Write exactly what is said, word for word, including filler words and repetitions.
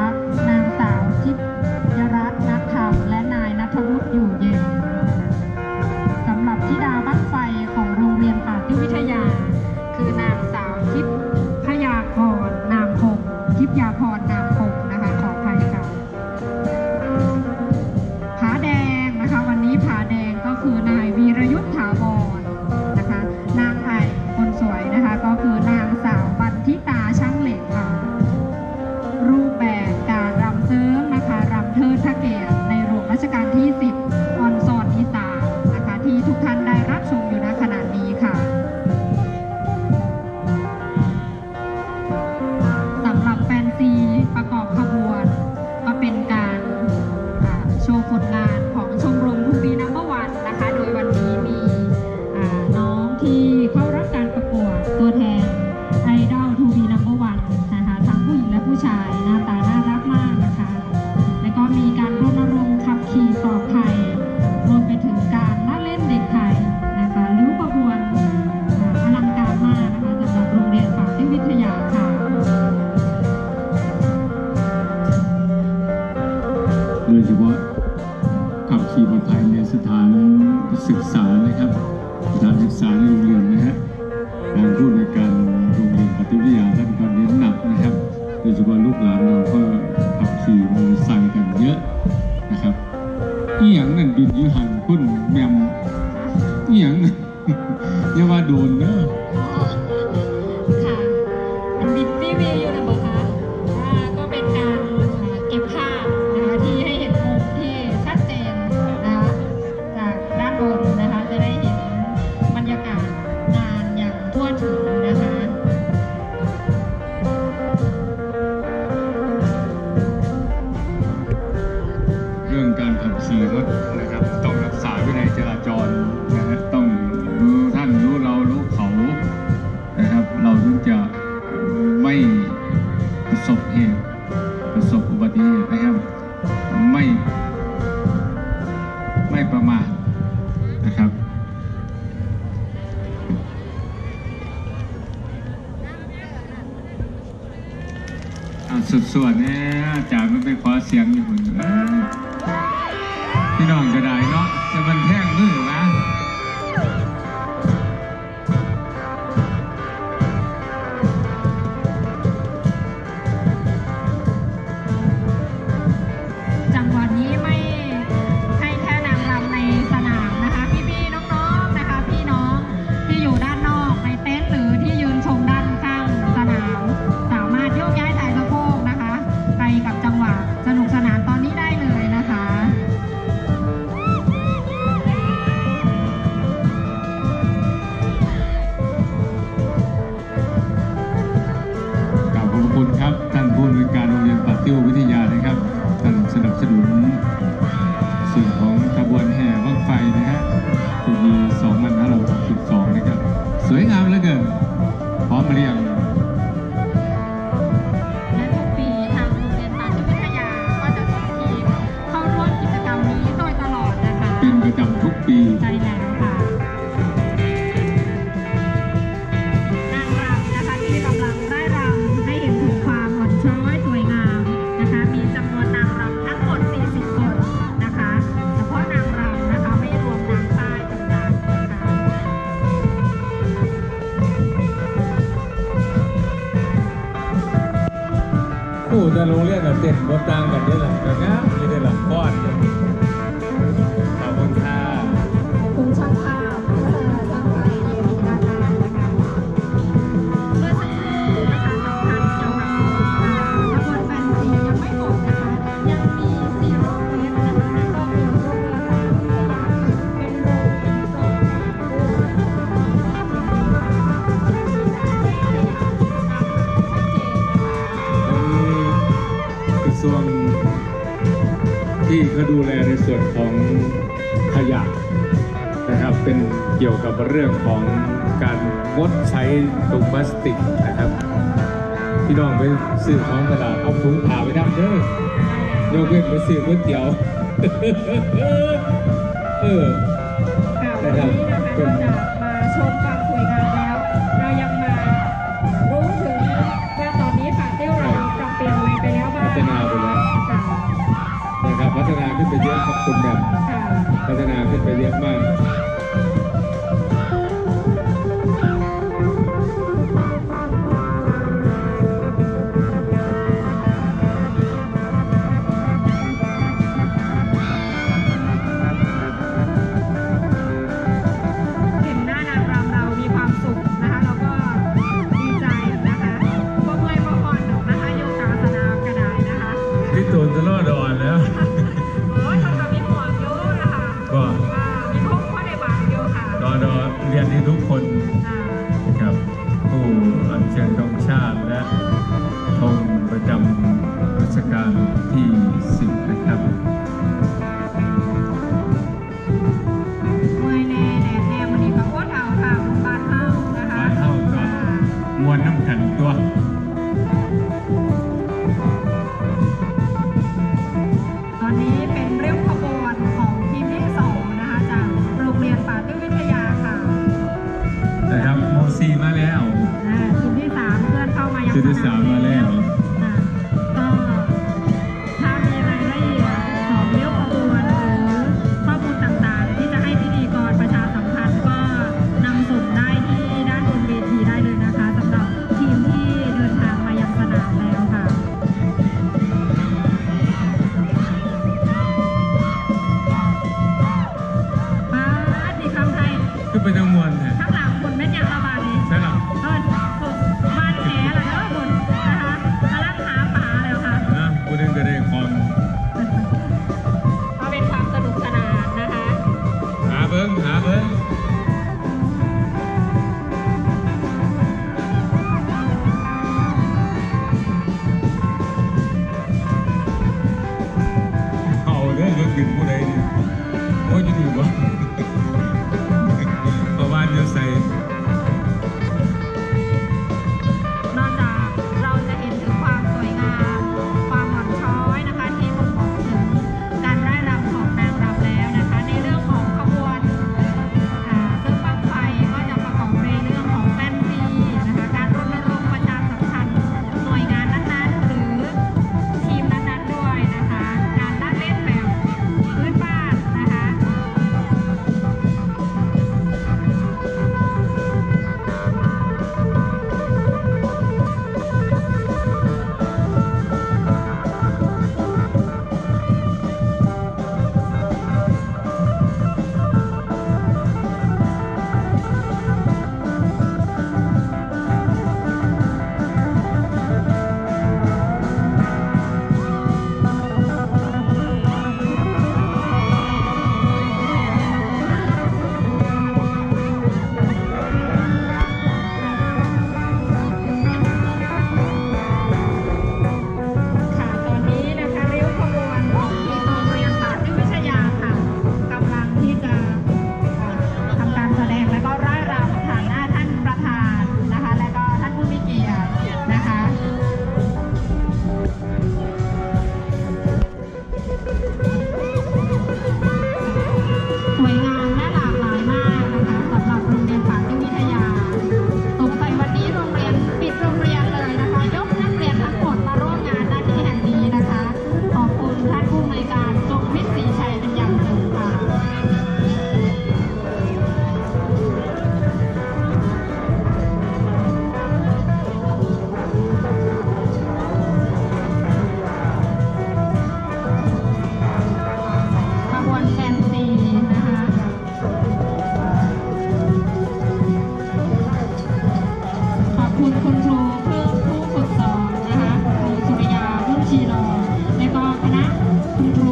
รักษ์นางสาวทิพยรัตน์นักธรรมและนายณัฐวุฒิอยู่เย็นสำหรับธิดาบั้งไฟของโรงเรียนป่าติ้ววิทยาคือนางสาวทิพยาพรนามคงทิพยาพรนามคงนะคะขออภัยค่ะผาแดงนะคะวันนี้ผาแดงก็คือนายวีรยุทธถาวรนะคะนางไอคนสวยนะคะก็คือนางสาวบันทิตาช่างเหล็กค่ะรูปแบบการรำเซิงนะคะรำเทิดพระเกียรติในหลวงรัชกาลที่สิบออนซอนอีสานนะคะที่ทุกท่านได้รับชมอยู่ณขณะนี้ค่ะสำหรับแฟนซีประกอบขบวนก็เป็นการโชว์ผลงานของชมรมทูบีนัมเบอร์วันนะคะโดยวันนี้มีน้องที่เข้ารับการประกวดตัวแทนไอดอลทูบีนัมเบอร์วันนะคะทั้งผู้หญิงและผู้ชายหน้าตาน่ารักมากนะคะและก็มีการรณรงค์ขับขี่ปลอดภัยรวมไปถึงการละเล่นเด็กไทยนะคะริ้วขบวนอลังการมากนะคะสำหรับโรงเรียนป่าติ้ววิทยาค่ะโดยเฉพาะขับขี่ปลอดภัยในสถานศึกษานะครับสถานศึกษาในโรงเรียนนะฮะทางผู้ในการโรงเรียนป่าติ้ววิทยาท่านก็เน้นหนักนะครับโดยเฉพาะลูกหลานเราก็ขับขี่มอเตอร์ไซค์กันเยอะนะครับอีหยังนั่นบินยุหันคุณแมมอีหยังอย่าว่าโดนเนอะค่ะมันบินรีวิวอยู่นะบอกคะก็เป็นการเก็บภาพนะคะที่ให้เห็นมุมที่ชัดเจนนะคะจากด้านบนนะคะจะได้เห็นบรรยากาศงานอย่างทั่วถึงนะคะเรื่องการขับขี่รถนะครับต้องรักษาวินัยจราจรนะฮะต้องรู้ท่านรู้เรารู้เขานะครับเราถึงจะไม่ประสบเหตุประสบอุบัติเหตุนะครับไม่ไม่ประมาทนะครับสุดส่วนเนี่ยอาจารย์มันไปขอเสียงอยู่คนพี่น้องก็ได้เนาะจะมันแท่งมือนะจังหวะนี้ไม่ให้แค่นางรำในสนามนะคะพี่ๆน้องๆนะคะพี่น้องที่อยู่ด้านนอกในเต็นท์หรือที่ยืนชมด้านข้างสนามสามารถโยกย้ายถ่ายสะโพกนะคะไปกับจังหวะสนุกสนานตอนนี้ได้เลยนะคะขอบคุณครับท่านผู้อำนวยการโรงเรียนป่าติ้ววิทยานะครับท่านสนับสนุนส่วนของขบวนแห่บั้งไฟนะฮะปีสองพันห้าร้อยหกสิบสองนะครับสวยงามเหลือเกินพร้อมเรียงและทุกปีทางโรงเรียนป่าติ้ววิทยาก็จะส่งทีมเข้าร่วมกิจกรรมนี้โดยตลอดนะคะเป็นประจำทุกปีใช่แล้วค่ะนางรำนะคะที่กำลังได้รำให้เห็นถึงความอ่อนช้อยสวยงามนะคะมีจำนวนนางรำทั้งหมดสี่สิบคนนะคะเฉพาะนางรำนะคะไม่รวมนางป้ายต่างๆนะคะคู่จะโรงเรียนกับเด็กบนต่างกันได้หลังกันนะมีได้หลังก้อนขอบคุณค่ะขอบคุณช่างภาพช่างภาพที่อยู่ด้านหน้านะคะเมื่อสักครู่นะคะน้องทันเกี่ยวกับขบวนแฟนซียังไม่หมดนะคะยังมีซีโร่เวฟนะคะในครอบครัวโรงเรียนป่าติ้ววิทยาเป็นโรงเรียนสองกระทรวงที่เขาดูแลในส่วนของขยะนะครับเป็นเกี่ยวกับเรื่องของการงดใช้ถุงพลาสติกนะครับพี่น้องไปซื้อของตลาดเอาถุงผ่าไปทำเด้อยกเว้นไปซื้อก๋วยเตี๋ยวเออนะครับนอกจากมาชมความสวยงามแล้วเรายังมารู้ถึงว่าตอนนี้ป่าติ้วเราปรับเปลี่ยนอะไรไปแล้วบ้างคุณแบบค่ะพัฒนาขึ้นไปเยอะมากเห็นหน้านางรำเรามีความสุขนะคะแล้วก็ดีใจนะคะบ่เมื่อยบ่อ่อนดอกนะคะโยกาสนามกระไดนะคะพี่ตูนจะรอดอนแล้วโอ้ยทำกับมีห่วงเยอะนะคะก็อ่ามีทุกข้อในบางเดียวค่ะรอดอเรียนให้ทุกคนอ่านะครับผู้อัญเชิญธงชาติและธงประจำรัชกาลที่สิบนะครับเมื่อยแน่แน่แน่วันนี้ก็โคตรเอาค่ะบุญบานเฮานะคะบ้านเฮาก็อ่ามวนน้ำกันตัวตอนนี้เป็นเรื่องขบวนของทีมที่สองนะคะจากโรงเรียนป่าตื้อวิทยาค่ะนะครับโมซีมาแล้วอ่าทีมที่สามเพื่อนเข้ามายังทีมที่สามมาแล้วอ่าก็ถ้ามีรายละเอียดของเรื่องขบวนหรือข้อมูลต่างๆ ที่จะให้พิธีกรประชาสัมพันธ์ก็นำส่งได้ที่ด้านบนเวทีได้เลยนะคะสำหรับทีมที่เดินทางมายังสนามแล้วค่ะป้าดีคำไทยก็เป็นจังมวนแท้ข้างหลังบนแม่นยังระบาดนี้ใช่หรอเออบ้านแหแล้วเด้อบนนะคะกำลังหาป่าแล้วค่ะนะพูดถึงก็ได้ความก็เป็นความสนุกสนานนะคะหาเบิ้งหาเบิ้งเอาเด้อเบิ้งกินผู้ใดนี่โอ้ยจะดีวะประมาณเดียวใส่นอกจากเราจะเห็นถึงความสวยงาม ความอ่อนช้อยนะคะที่บ่งบอกถึงการร่ายรำของนางรำแล้วนะคะ ในเรื่องของขบวนอ่าซึ่งบั้งไฟก็จะประกอบในเรื่องของแฟนซีนะคะการรณรงค์ประชาสัมพันธ์หน่วยงานนั้นๆหรือทีมนั้นๆด้วยนะคะการละเล่นแบบพื้นบ้านนะคะ ค่ะตอนนี้นะคะริ้วขบวนของทีมโรงเรียนป่าตื้อวิทยาค่ะกำลังที่จะเอ่อทำการแสดงและก็ร่ายรำผ่านหน้าท่านประธานนะคะและก็ท่านผู้มีเกียรตินะคะสวยงามและหลากหลายมากนะคะสำหรับโรงเรียนป่าตื้อวิทยาสงสัยวันนี้โรงเรียนปิดโรงเรียนเลยนะคะยกนักเรียนทั้งหมดมาร่วมงานหน้าที่แห่งนี้นะคะ ขอบคุณท่านผู้อำนวยการจงวิทย์ศรีชัยเป็นอย่างสูงค่ะ ขบวนแฟนซีนะคะ ขอบคุณคุณครูผู้ผู้ฝึกสอนนะคะครูสุริยารุ่งชีโรและก็คณะคุณครู